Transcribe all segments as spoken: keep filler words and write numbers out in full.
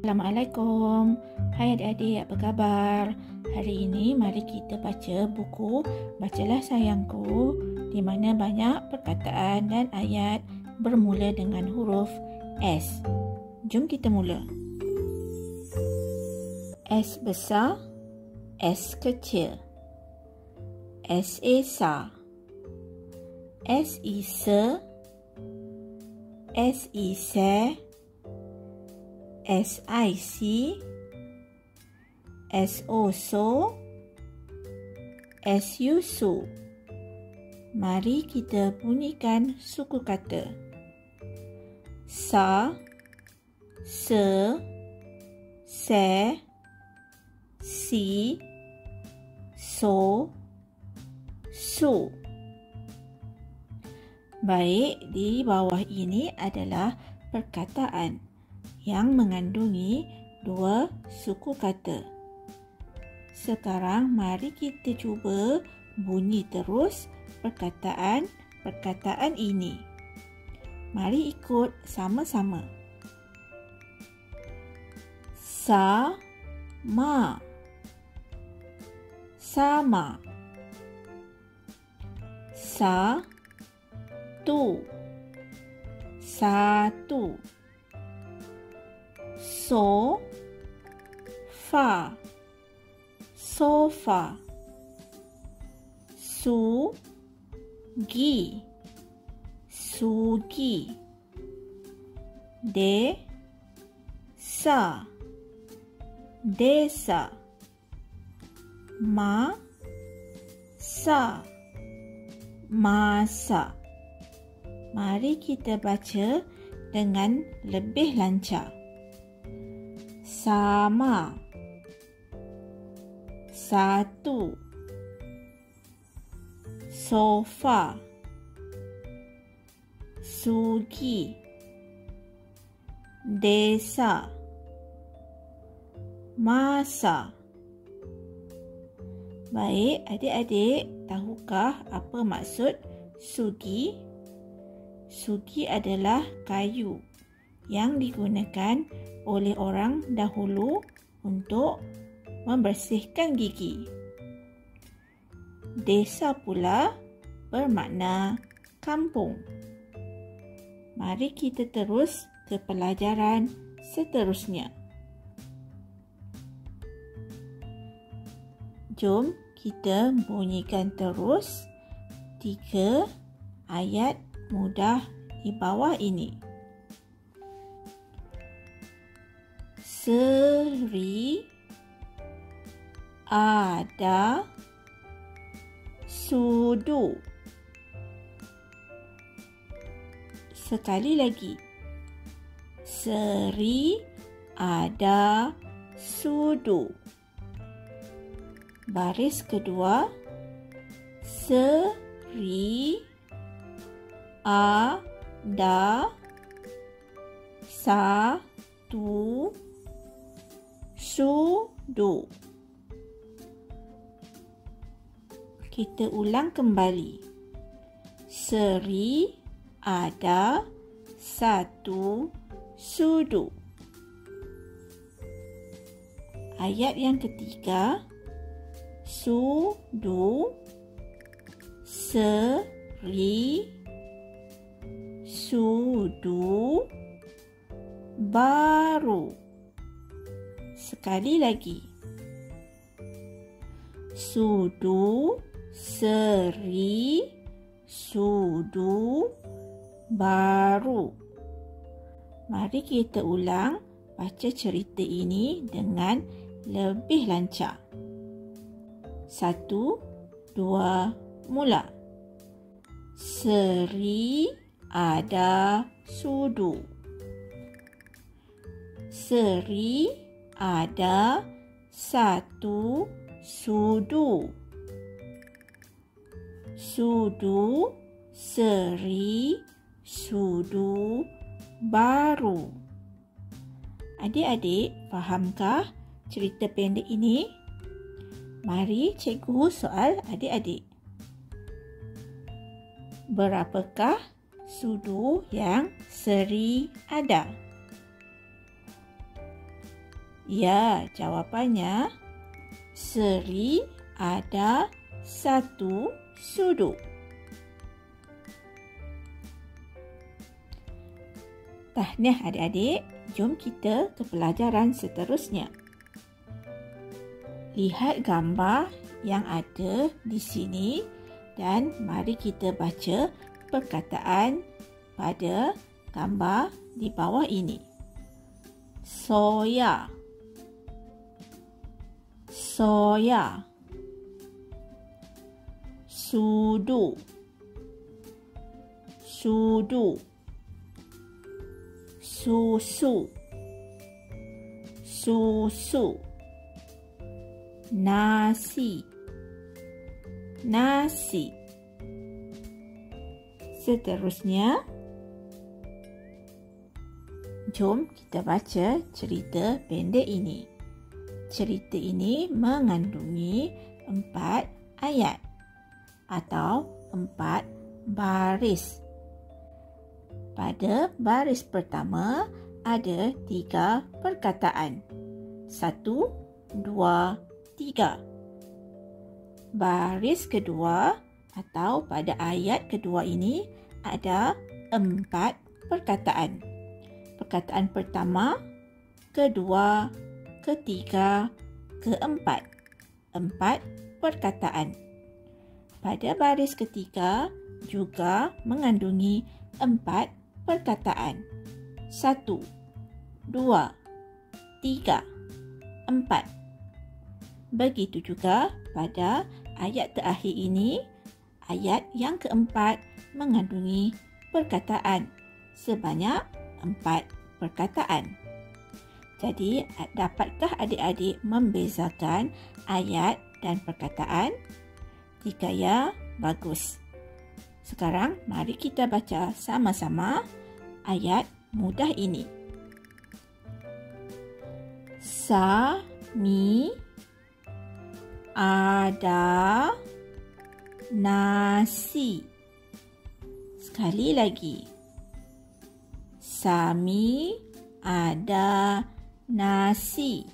Assalamualaikum. Hai adik-adik, apa khabar? Hari ini mari kita baca buku Bacalah Sayangku, di mana banyak perkataan dan ayat bermula dengan huruf S. Jom kita mula. S besar, S kecil. S Esa, S Isa, S Ise, S I C, S O So, S U Su. Mari kita bunyikan suku kata. Sa, Se, Se, Si, So, Su. Baik, di bawah ini adalah perkataan yang mengandungi dua suku kata. Sekarang mari kita cuba bunyi terus perkataan-perkataan ini. Mari ikut sama-sama. Sama, sama. Satu, satu. Sofa, sofa. Sugi, sugi. Desa, desa. Masa, masa. Mari kita baca dengan lebih lancar. Sama, satu. Sofa, sugi. Desa, masa. Baik, adik-adik, tahukah apa maksud sugi? Sugi adalah kayu yang digunakan oleh orang dahulu untuk membersihkan gigi. Desa pula bermakna kampung. Mari kita terus ke pelajaran seterusnya. Jom kita bunyikan terus tiga ayat mudah di bawah ini. Seri ada sudu. Sekali lagi. Seri ada sudu. Baris kedua. Seri ada satu sudu. Kita ulang kembali. Seri ada satu sudu. Ayat yang ketiga. Sudu, seri, sudu, baru. Sekali lagi. Sudu, seri, sudu, baru. Mari kita ulang baca cerita ini dengan lebih lancar. Satu, dua, mula. Seri ada sudu. Seri ada satu sudu. Sudu, seri, sudu, baru. Adik-adik, fahamkah cerita pendek ini? Mari cikgu soal adik-adik. Berapakah sudu yang Seri ada? Ya, jawapannya Seri ada satu sudut. Tahniah adik-adik, jom kita ke pelajaran seterusnya. Lihat gambar yang ada di sini dan mari kita baca perkataan pada gambar di bawah ini. Soya, soya, sudu, sudu, susu, susu, nasi, nasi. Seterusnya, jom kita baca cerita pendek ini. Cerita ini mengandungi empat ayat atau empat baris. Pada baris pertama ada tiga perkataan. Satu, dua, tiga. Baris kedua atau pada ayat kedua ini ada empat perkataan. Perkataan pertama, kedua, ketiga, keempat. Empat perkataan. Pada baris ketiga juga mengandungi empat perkataan. Satu, dua, tiga, empat. Begitu juga pada ayat terakhir ini, ayat yang keempat mengandungi perkataan sebanyak empat perkataan. Jadi, dapatkah adik-adik membezakan ayat dan perkataan? Jika ya, bagus. Sekarang, mari kita baca sama-sama ayat mudah ini. Sami ada nasi. Sekali lagi. Sami ada nasi.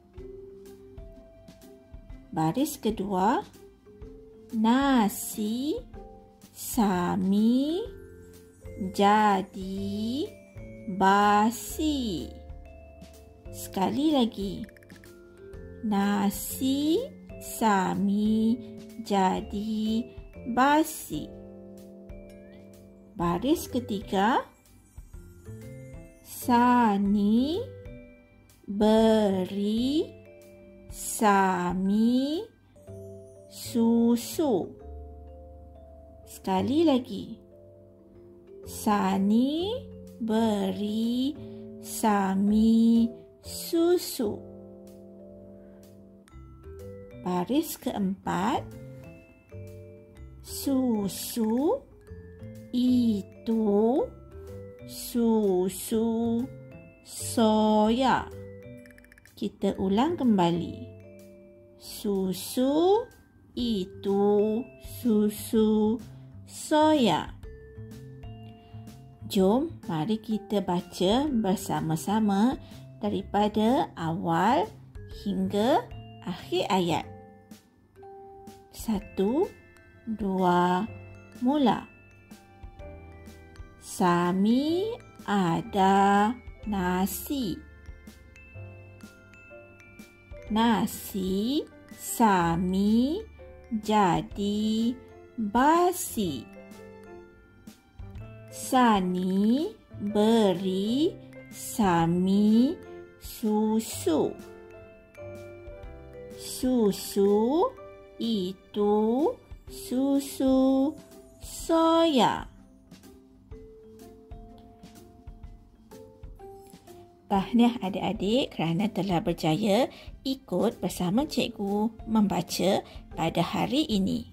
Baris kedua, nasi Sami jadi basi. Sekali lagi. Nasi Sami jadi basi. Baris ketiga, Sani beri Sami susu. Sekali lagi. Sani beri Sami susu. Baris keempat, susu itu susu soya. Kita ulang kembali. Susu itu susu soya. Jom mari kita baca bersama-sama daripada awal hingga akhir ayat. Satu, dua, mula. Sami ada nasi. Nasi Sami jadi basi. Sani beri Sami susu. Susu itu susu soya. Tahniah adik-adik kerana telah berjaya ikut bersama cikgu membaca pada hari ini.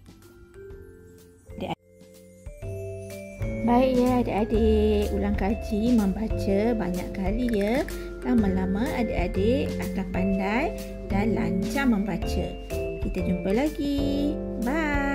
Baik ya adik-adik, ulang kaji membaca banyak kali ya. Lama-lama adik-adik akan pandai dan lancar membaca. Kita jumpa lagi. Bye.